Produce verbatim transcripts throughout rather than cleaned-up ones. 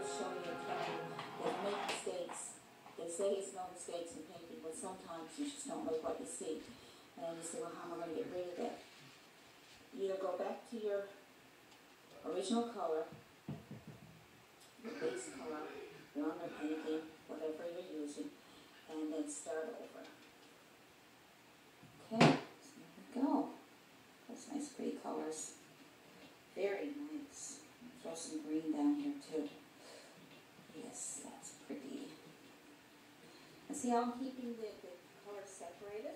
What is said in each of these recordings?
show you a couple that make mistakes. They say it's no mistakes in painting, but sometimes you just don't like what you see. And you say, well, how am I going to get rid of that? You either go back to your original color, your base color, your underpainting, whatever you're using, and then start over. Okay, so there we go. Those nice pretty colors. Very nice. Throw some green down here too. Yes, that's pretty. And see how I'm keeping the, the colors separated?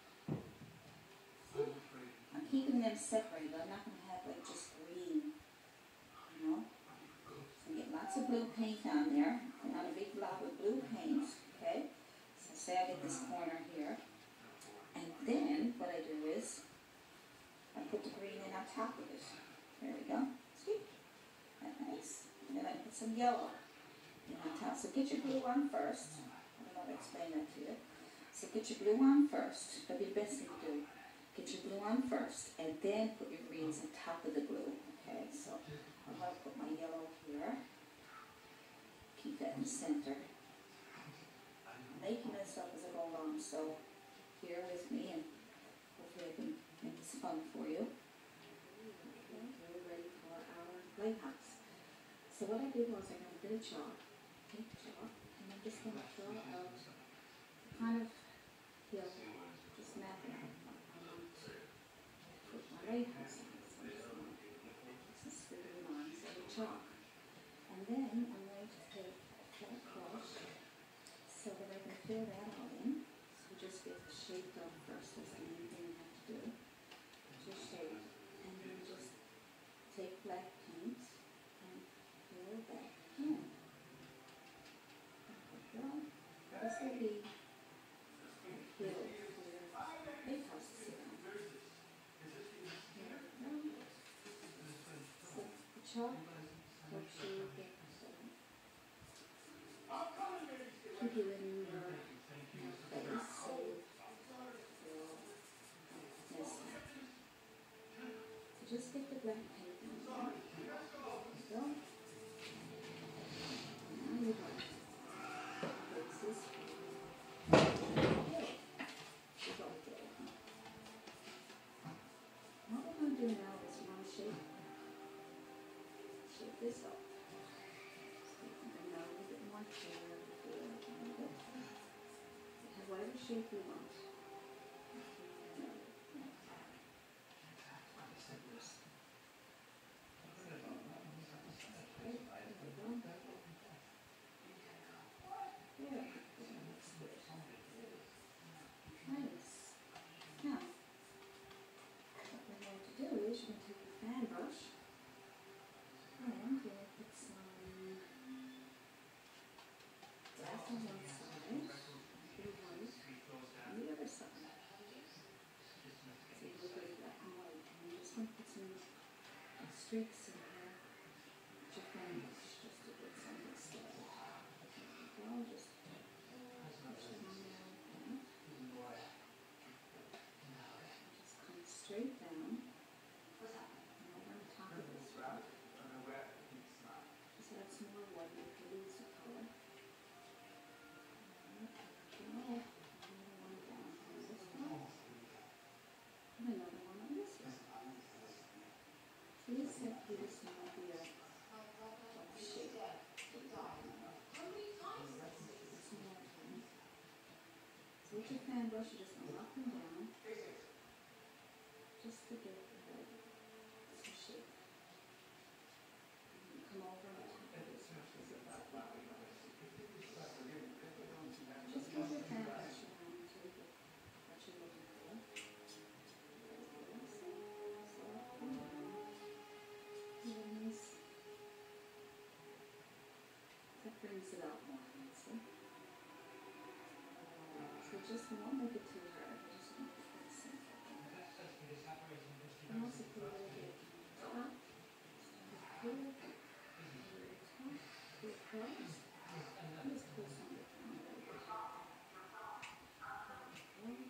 See? I'm keeping them separated. I'm not going to have like just green, you know? So I get lots of blue paint on there. And on a big blob of blue paint, okay? So say I get this corner here. And then what I do is I put the green in on top of it. There we go. See? That nice. And then I put some yellow in on top. So get your blue on first. I don't know how to explain that to you. So get your blue on first. That'll be the best thing to do. Get your blue on first, and then put your greens on top of the blue. Okay, so I'm going to put my yellow here. Keep that in the center. I'm making this up as I go along, so bear with me, and hopefully I can make this fun for you. Okay, we're ready for our lighthouse. So what I did was I got a bit of chalk, pink chalk, and I'm just going to draw out kind of hill, just map it out. Put my lighthouse on, so I'm just going to put some squiggly lines of chalk. And then I'm going to take a flat brush so that I can fill that all in. So just get the shape done first, that's the main thing you have to do. Just shape, and then just take black paint and fill that in. There we go. This will be a hill for your lighthouse to sit on. There we go. So the chalk helps you get some, keep you in your, your face so you feel messy. So just get the black paint on there. There you go. Now you're done. Fix this. Okay. It's okay. What we're going to do now is we're going to shape, shape this up. So you can bring out a little bit more hair here, a little bit. Have whatever shape you want. Nice. Now, what we're going to do is you're going to take a fan brush and you're going to put some black on one side, blue white on the other side. So you look at black and white, and you're just going to put some uh, streaks in here with your fan brush just to get some of this stuff. Well, just push it on there like that. Just come straight down and over the top of this rock. Just add some more white if you lose the color. Another one down on this one. And another one on this one. So this set gives you an idea of the shape. So with your fan brush, you're just going to up and down, just to get like some shape. And come over and top of this brush is about that. Just move your fan brush around until you get what you're looking for. So, so up and down. Nice. That brings it out more, see? So just won't make it too hard. I just want to make it simple. And also put a little bit on top. Start here. A little top. Go across. And just pull some of it down a little bit. Okay.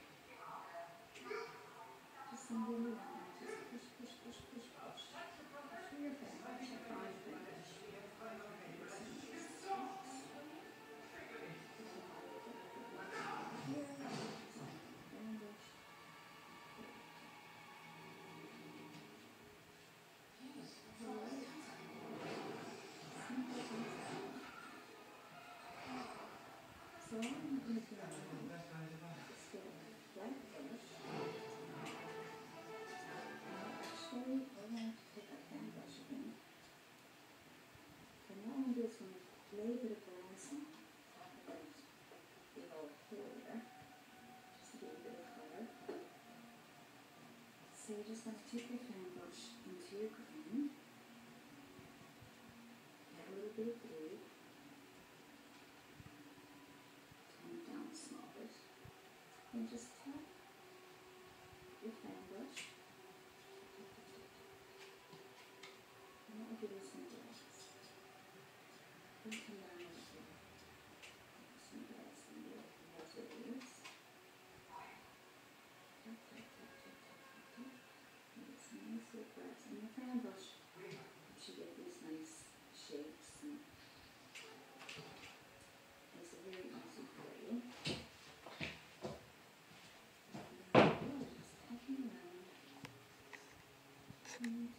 Just some little lines. Just push, push, push, push, push. Push your fan brush. Apply your fan brush. you're just going to take your fan brush into your green, add a little bit of blue, tone it down a small bit, and just tap your fan brush. And that will give you some glass. And come down over here. Some glass in there. That's what it is. Tap, tap, tap, tap, tap, tap, tap. And get some nice little glass in your fan brush. You get these nice shapes. And it's a very easy for you. And then just tapping around. And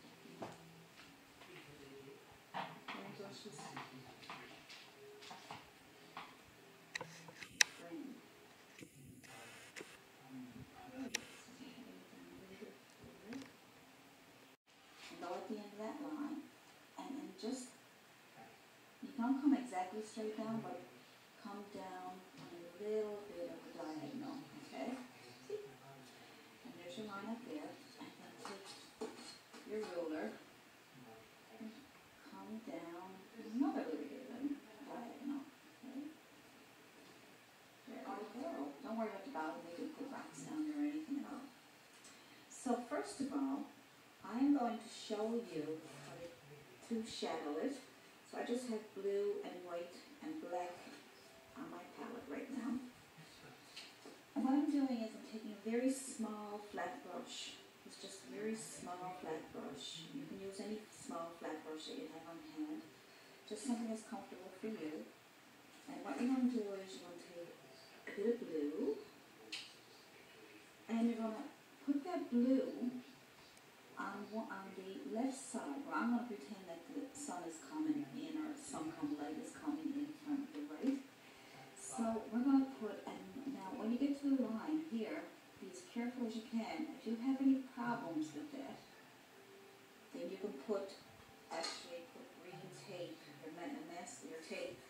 go at the end of that line, and then just, you don't come exactly straight down, but come down on a little bit of a diagonal, okay? See? And there's your line up there, and then take your ruler and come down another little bit of a diagonal, okay? There we go. Don't worry about the bottom, they can put rocks down there or anything at all. So first of all, I am going to show you how to shadow it. So I just have blue and white and black on my palette right now. And what I'm doing is I'm taking a very small flat brush. It's just a very small flat brush. You can use any small flat brush that you have on hand. Just something that's comfortable for you. And what you're going to do is you're going to take a bit of blue, and you're going to put that blue On, on the left side, well, I'm going to pretend that the sun is coming in, or some kind of light is coming in from the right. So we're going to put, and now when you get to the line here, be as careful as you can. If you have any problems with that, then you can put, actually put green tape, or mask your tape,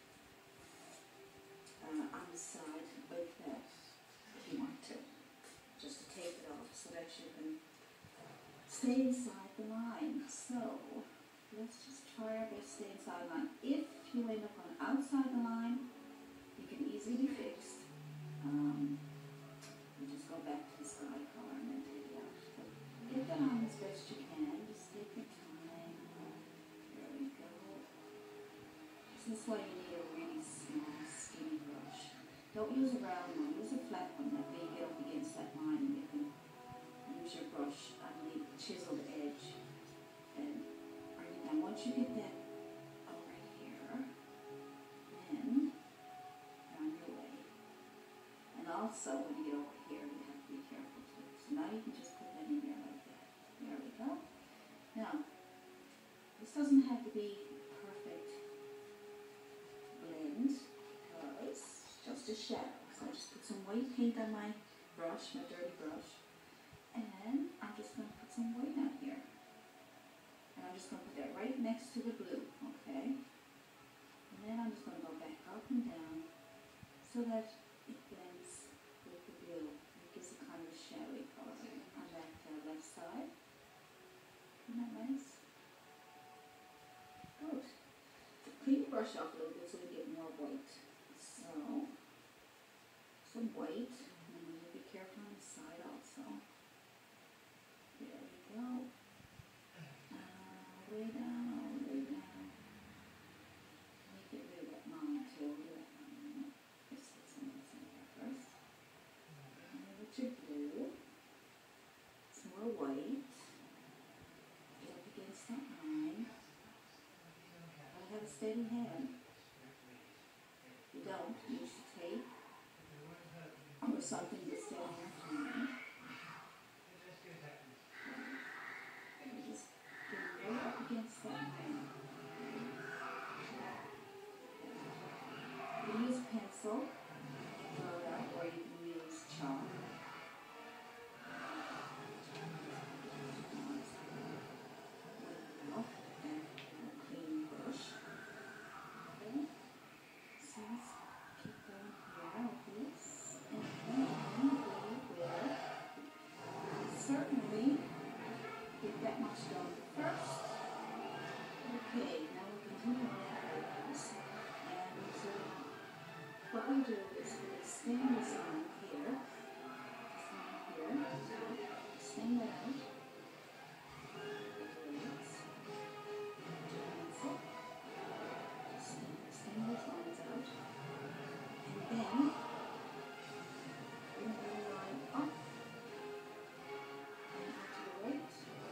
uh, on the side like that, if you want to, just to tape it off so that you can stay inside the line. So let's just try our best to stay inside the line. If you end up on outside the line, you can easily be fixed. Um, you just go back to the sky color and then take it out. So get that on as best you can. Just take your time. There we go. This is why you need a really small, skinny brush. Don't use a round one. Use a flat one. That way you get up against that line and you can use your brush on the chiseled edge and bring it down. Once you get that over here, then you're on your way. And also, when you get over here, you have to be careful too. So now you can just put that in there like that. There we go. Now, this doesn't have to be perfect blend because it's just a shadow. So I just put some white paint on my brush, my dirty brush. And I'm just going to put some white on here. And I'm just going to put that right next to the blue, okay? And then I'm just going to go back up and down so that it blends with the blue. It gives a kind of shadowy color on that uh, left side. Isn't that nice? Good. Clean your brush off a little bit so we get more white. So, some white. And then you be careful on the side also. There we go. Uh, way down, all the way down. Let me get rid of that line too. Let me just put some of this in there first. And then with your blue, some more white. Get up against that line. I have a steady hand. If you don't, use the tape or something to steady your hand. Against that line. You can use pencil, or you can use chalk. And a clean brush. Okay. So let's keep going here with this. And then we will certainly get that much done first. Okay, now we continue on our items. And so what we do is we extend this line here, this line here, extend that out. Extend those lines out. And then bring the line up and out to the right.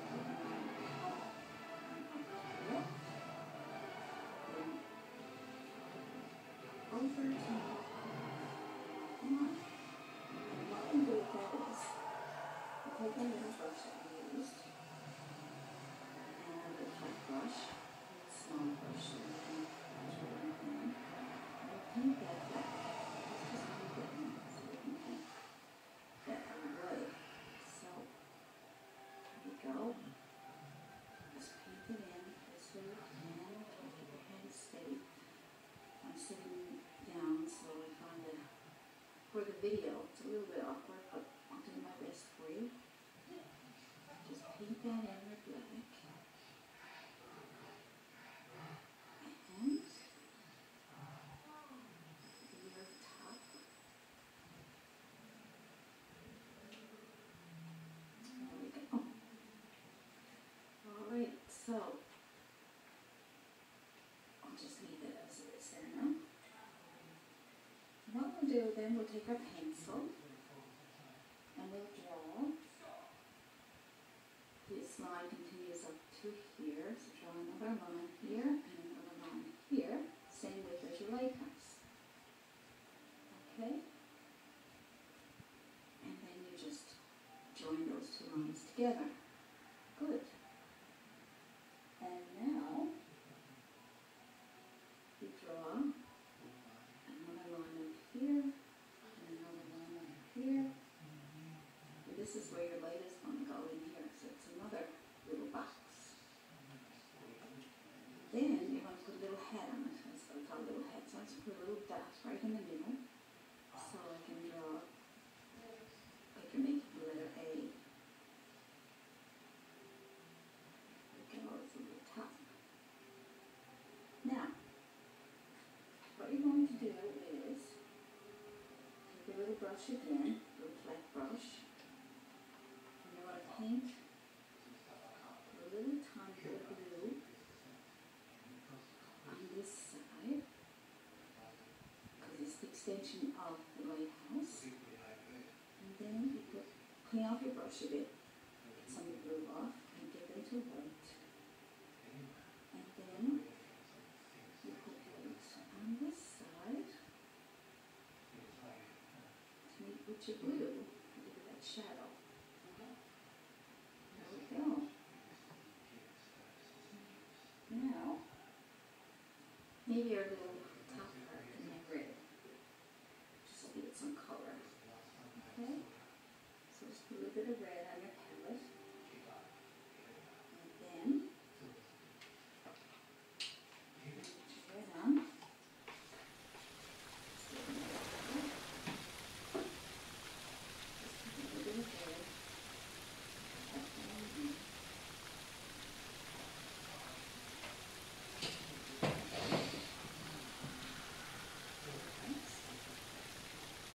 Over to come on. And what we do with that is we take a little brush that we used and a little flat brush, a small brush that we can brush with our hand. And we paint that black. Let's just paint that in so we can paint that away. So here we go. Just paint it in this way and keep your hand steady. I'm sitting down, so I find that for the video it's a little bit awkward, but I'll do my best for you. Just paint that in with black. And your top. There we go. Alright, so I'll just leave it as it is there now. What we'll do then, we'll take our pencil and we'll draw. This line continues up to here, so draw another line here and another line here, same width as your lighthouse. Okay? And then you just join those two lines together. Good. And now you draw another line up here and another line up here. And this is where your light is going to go in here. So it's another little box. Then you're going to put a little head on it. That's what I call a little head. So I just put a little dot right in the middle. So I can draw, I can make the letter A. There we go, it's a little top. Now, what you're going to do is take a little brush again, a little flat brush, and you're going to paint a little tiny bit of blue on this side, because it's the extension of the lighthouse. And then you put, clean off your brush a bit, get some of the blue off, and get them to white. And then you put white on this side to meet with your blue.